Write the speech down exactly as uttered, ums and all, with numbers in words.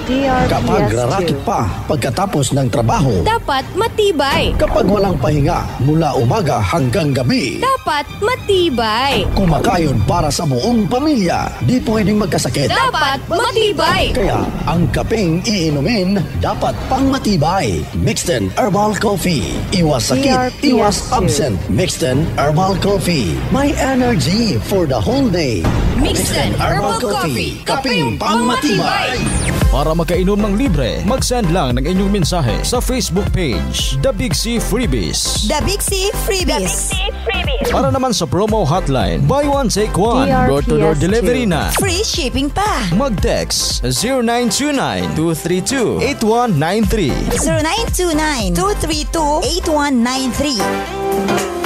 D R P S Kapag rarakit pa pagkatapos ng trabaho, dapat matibay. kapag walang pahinga mula umaga hanggang gabi, Dapat matibay. kumakain para sa buong pamilya, di pwedeng magkasakit. Dapat matibay. Kaya ang kapeng iinumin dapat pang matibay. Mixten Herbal Coffee. Iwas D R sakit, P S iwas two. absent. Mixten Herbal Coffee. My energy for the whole day. Mixten Herbal Coffee. Kapeng pang matibay. Para makainom ng libre, mag-send lang ng inyong mensahe sa Facebook page, The Big C Freebies. The Big C Freebies. Para naman sa promo hotline, buy one take one, D R P S door-to-door two. delivery na. Free shipping pa. Mag-text zero nine two nine, two three two, eight one nine three. zero nine two nine, two three two, eight one nine three.